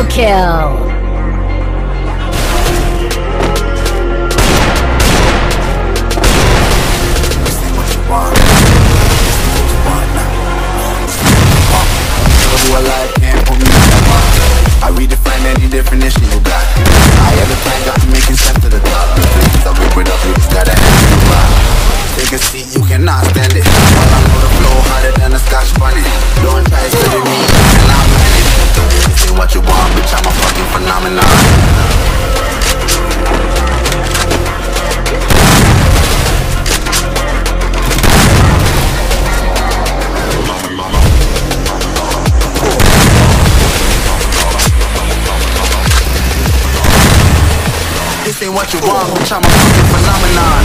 Triple kill! I redefine any definition you got. I have the plan, got you making sense to the top. Please, I'll rip it up, you just gotta hand it back. Take a seat, you cannot stand it. All I know the flow harder than a Scotch bunny. Don't try studying me, and I'm managed. This ain't what you want, bitch, I'm a fucking phenomenon. This ain't what you want, bitch, I'm a fucking phenomenon.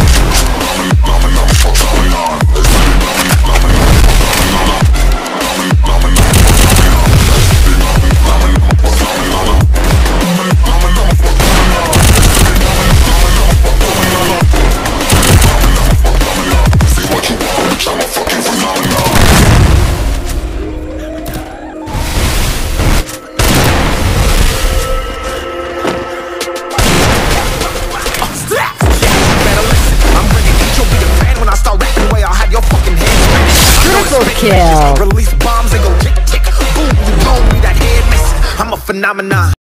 Triple kill! Release bombs and go tick tick boom. You blow me that head missing. I'm a phenomenon.